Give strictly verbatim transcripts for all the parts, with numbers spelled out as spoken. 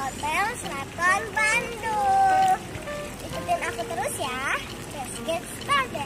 Hotel Sheraton Bandung. Ikutin aku terus ya. Let's get started.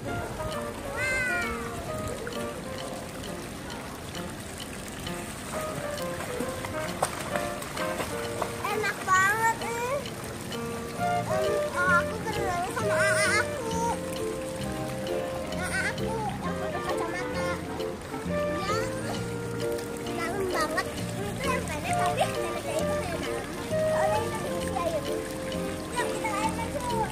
Enak banget nih. Um, oh, aku berenang sama A A aku. A A aku yang pakai kacamata. Yang dalam banget. Itu yang pendek tapi pendeknya itu kayak dalam. Soalnya kita diisi air. Yuk kita air masuk.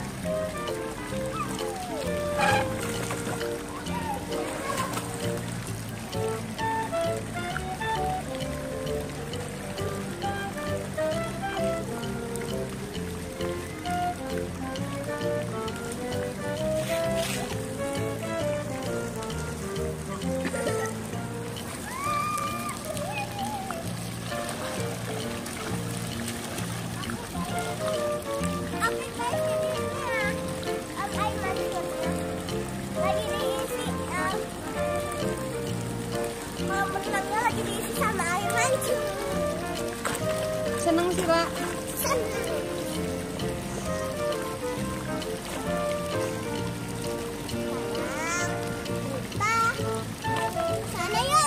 Seneng sih, Pak. Seneng. Sana yuk.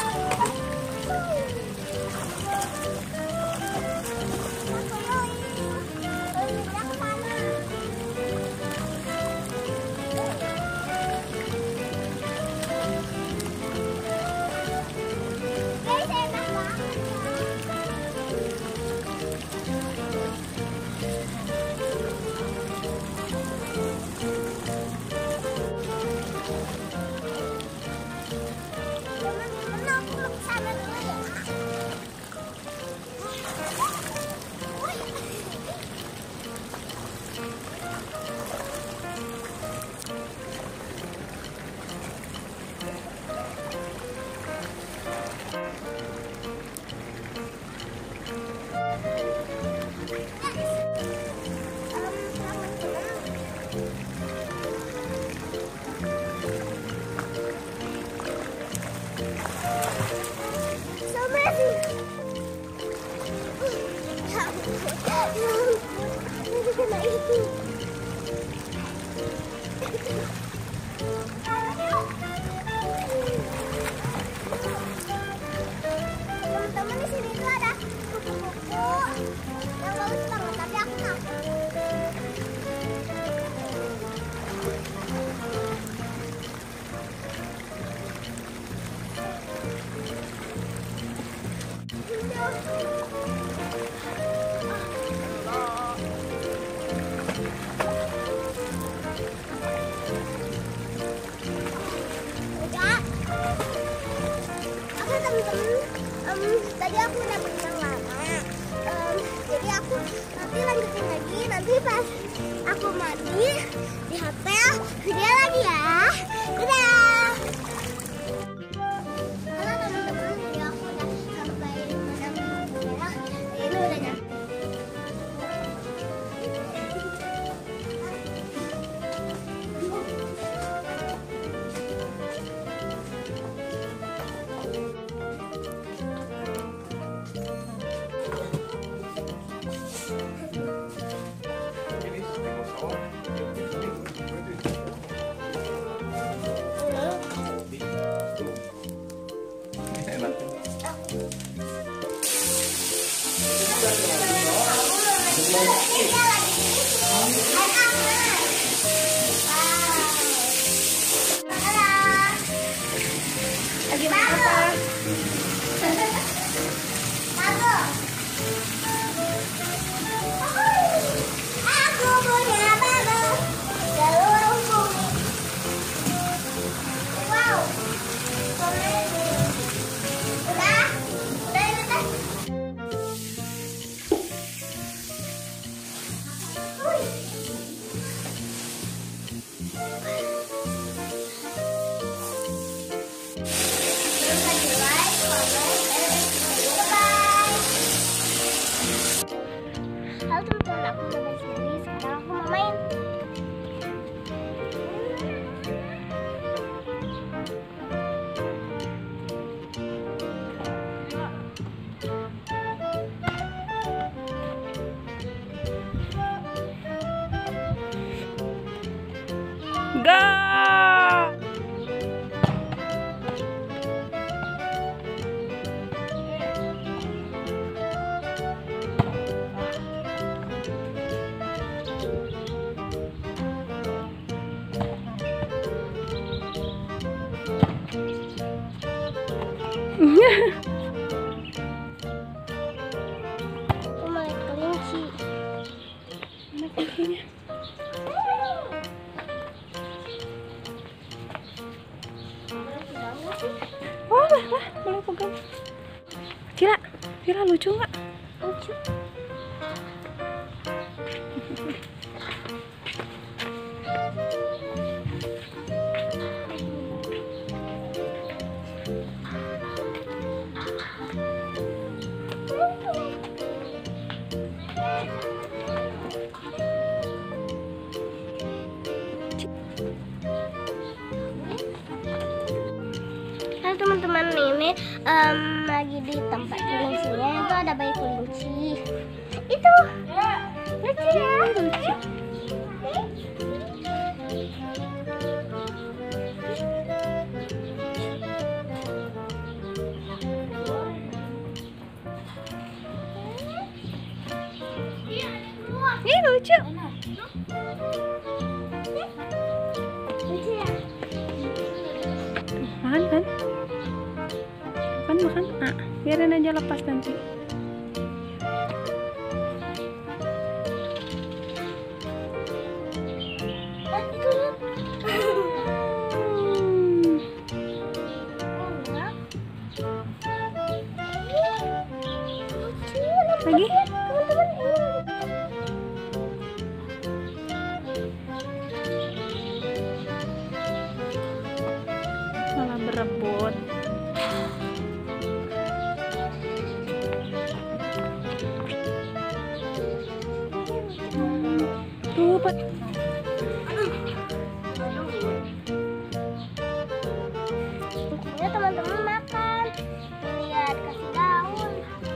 Teman-teman di sini tuh ada kupu-kupu yang bagus banget, tapi aku takut. Um, tadi aku udah berenang lama, um, jadi aku nanti lanjutin lagi. Nanti pas aku mandi di hotel video lagi ya. Dadah. Halo teman-teman, jadi aku udah sampai berenang di hotel. Ini udah nyampe. Lagi main apa? Aku punya batu seluruh bumi. Wow. Udah? Udah ini teh? Wih. Aku mau lihat kelinci. Mana kelincinya? Oh lah, lah, boleh pegang. Cila, Cila lucu nggak? Lucu. Halo teman-teman, ini em, lagi di tempat kelincinya itu ada bayi kelinci. Itu lucu ya, lucu. Ih, lucu. Lucu ya. Makan kan? Makan, makan. Ah, biarin aja lepas nanti. Lagi? Malah berebut. Tuh, Pak. Kucingnya teman-teman makan. Lihat, kasih daun.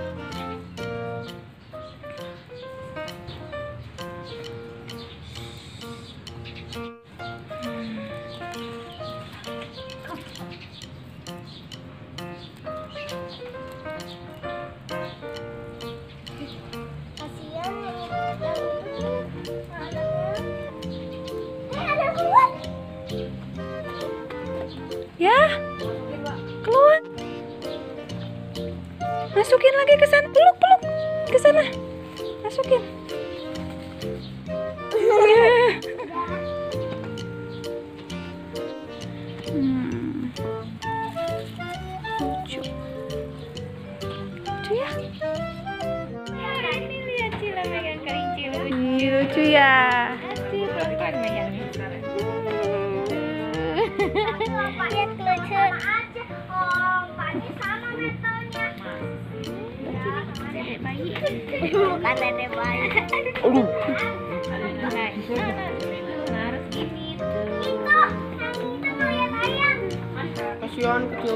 Kasihan yang yang itu anaknya. Eh, ada keluar. Ya, keluar. Masukin lagi ke sana. Peluk, peluk. Ke sana. Masukin. Hmm. Lucu. Lucu ya? Ini lihat Cila megang kelinci lucu. Ih, lucu ya. Asik, pelan-pelan megangnya. Lihat lucu. Oh, Paknya sama metodenya. Dedek bayi. Bukan ada bayi. Nah, nah, harus gini tuh. Itu, yang kita mau lihat ayam. Kasihan kecil.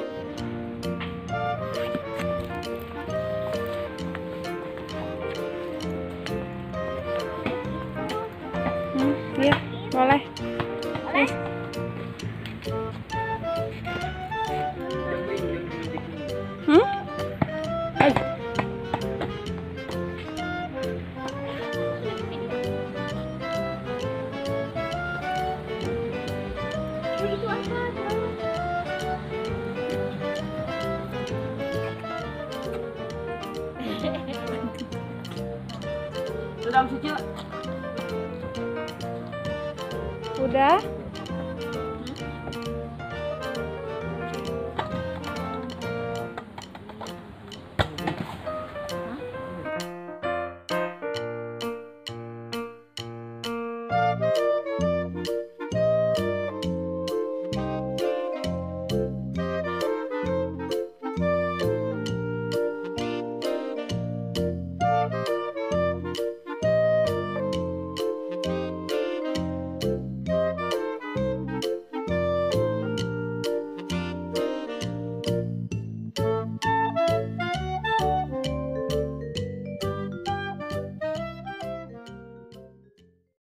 Hmm, iya, boleh. Boleh? Hmm? Ay. Itu apa? Udah?